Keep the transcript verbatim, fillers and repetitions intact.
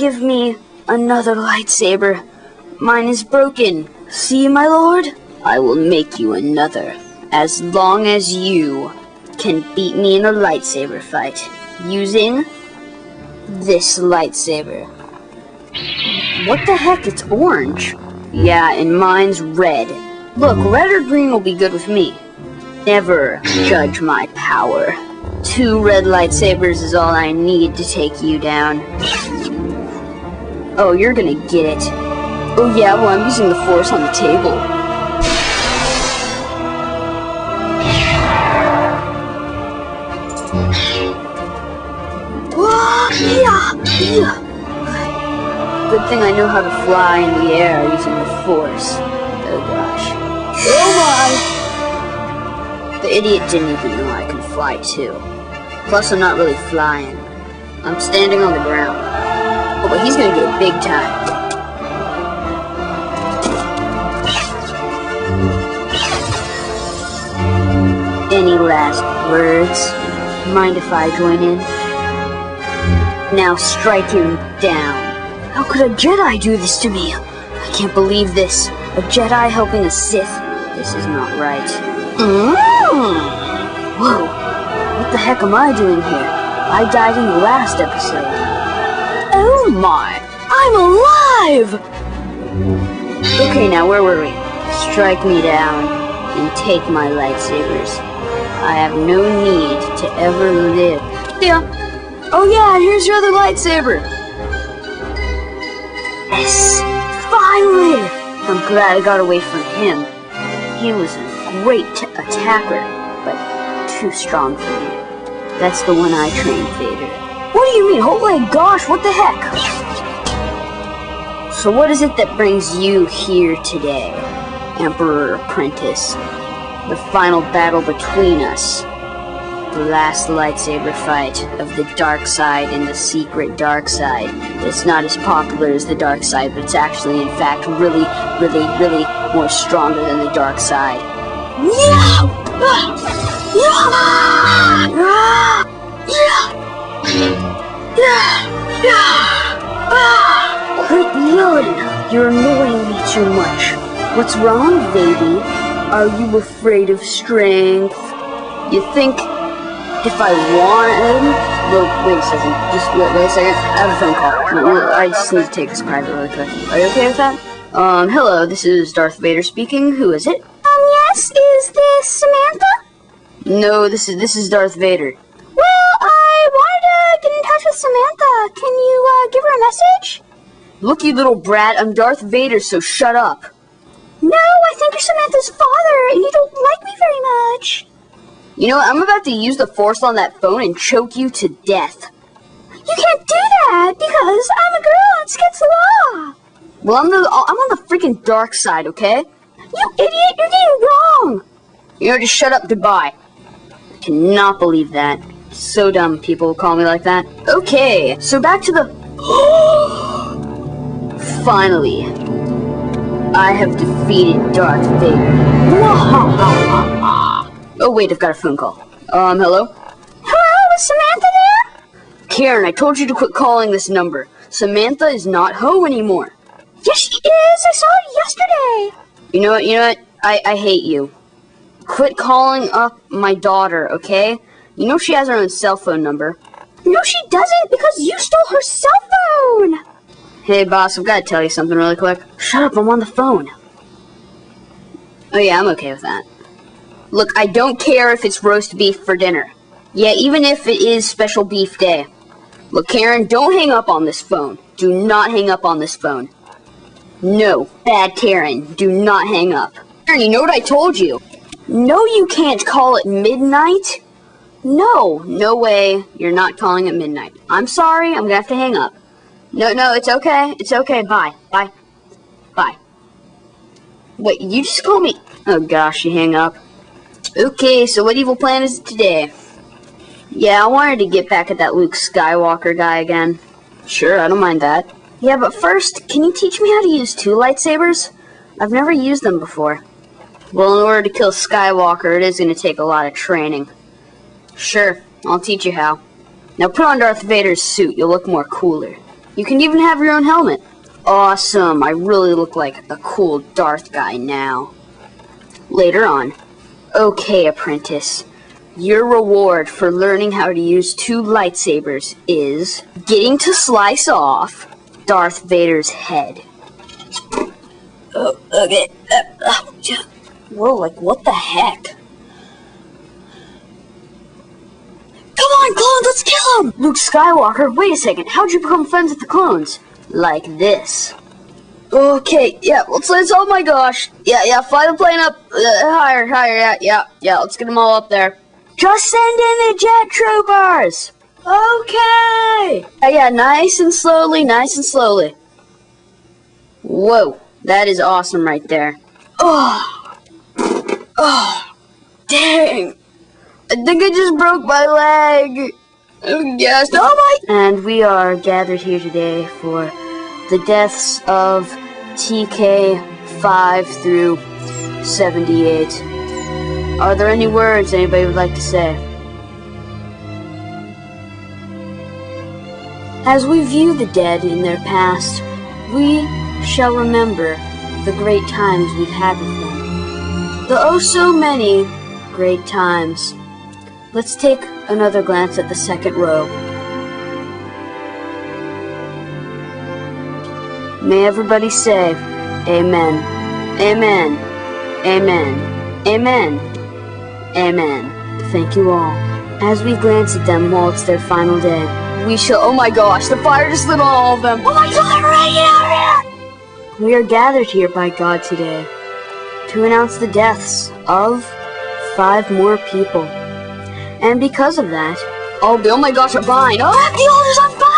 give me another lightsaber. Mine is broken. See, my lord? I will make you another. As long as you can beat me in a lightsaber fight using this lightsaber. What the heck? It's orange. Yeah, and mine's red. Look, red or green will be good with me. Never judge my power. Two red lightsabers is all I need to take you down. Oh, you're gonna get it. Oh yeah, well I'm using the Force on the table. Whoa, yeah, yeah. Good thing I know how to fly in the air using the Force. Oh gosh. Oh my! The idiot didn't even know I could fly too. Plus I'm not really flying. I'm standing on the ground. Oh, but he's gonna get big time. Any last words? Mind if I join in? Now strike him down. How could a Jedi do this to me? I can't believe this. A Jedi helping a Sith. This is not right. Mm. Whoa. What the heck am I doing here? I died in the last episode. Oh my. I'm alive! Okay, now where were we? Strike me down and take my lightsabers. I have no need to ever live. Yeah. Oh yeah, here's your other lightsaber. Yes! Finally! I'm glad I got away from him. He was a great t attacker, but too strong for me. That's the one I trained, Vader. What do you mean? Oh my gosh, what the heck? So what is it that brings you here today, Emperor Apprentice? The final battle between us. The last lightsaber fight of the dark side and the secret dark side. It's not as popular as the dark side, but it's actually, in fact, really, really, really more stronger than the dark side. Quit yelling! You're annoying me too much. What's wrong, baby? Are you afraid of strength? You think if I want him... Well, wait a second. Just wait, wait a second. I have a phone call. I just need to take this private really quick. Are you okay with that? Um, hello, this is Darth Vader speaking. Who is it? Um, yes, is this Samantha? No, this is this is Darth Vader. Well, I wanted to get in touch with Samantha. Can you, uh, give her a message? Look, you little brat, I'm Darth Vader, so shut up. No, I think you're Samantha's father, and you don't like me very much. You know what, I'm about to use the Force on that phone and choke you to death. You can't do that, because I'm a girl, and it's against the law. Well, I'm, the, I'm on the freaking dark side, okay? You idiot, you're getting wrong. You know, just shut up, goodbye. I cannot believe that. So dumb people call me like that. Okay, so back to the... Finally, I have defeated Darth Vader. Oh wait, I've got a phone call. Um, hello? Hello, is Samantha there? Karen, I told you to quit calling this number. Samantha is not Ho anymore. Yes, she is. I saw it yesterday. You know what, you know what? I, I hate you. Quit calling up my daughter, okay? You know she has her own cell phone number. No, she doesn't, because you stole her cell phone. Hey, boss, I've got to tell you something really quick. Shut up, I'm on the phone. Oh yeah, I'm okay with that. Look, I don't care if it's roast beef for dinner. Yeah, even if it is special beef day. Look, Karen, don't hang up on this phone. Do not hang up on this phone. No, bad Karen, do not hang up. Karen, you know what I told you? No, you can't call at midnight. No, no way, you're not calling at midnight. I'm sorry, I'm gonna have to hang up. No, no, it's okay, it's okay, bye, bye, bye. Wait, you just called me? Oh gosh, you hang up. Okay, so what evil plan is it today? Yeah, I wanted to get back at that Luke Skywalker guy again. Sure, I don't mind that. Yeah, but first, can you teach me how to use two lightsabers? I've never used them before. Well, in order to kill Skywalker, it is going to take a lot of training. Sure, I'll teach you how. Now put on Darth Vader's suit, you'll look more cooler. You can even have your own helmet. Awesome, I really look like a cool Darth guy now. Later on. Okay, apprentice. Your reward for learning how to use two lightsabers is getting to slice off Darth Vader's head. Oh, okay. Uh, oh, just, whoa, like, what the heck? Come on, clones, let's kill him! Luke Skywalker, wait a second. How'd you become friends with the clones? Like this. Okay, yeah, let's, let's, oh my gosh. Yeah, yeah, fly the plane up, uh, higher, higher, yeah, yeah, yeah, let's get them all up there. Just send in the jet troopers! Okay! Yeah, yeah, nice and slowly, nice and slowly. Whoa, that is awesome right there. Oh, oh, dang. I think I just broke my leg. Yes, oh my! And we are gathered here today for the deaths of T K five through seventy-eight. Are there any words anybody would like to say? As we view the dead in their past, we shall remember the great times we've had with them. The oh so many great times. Let's take another glance at the second row. May everybody say, Amen, Amen, Amen, Amen, Amen. Thank you all. As we glance at them while it's their final day, we shall, oh my gosh, the fire just lit on all of them. Oh my god, right out here! We are gathered here by God today to announce the deaths of five more people. And because of that, oh, oh my gosh, a vine. Oh, the altar's on fire!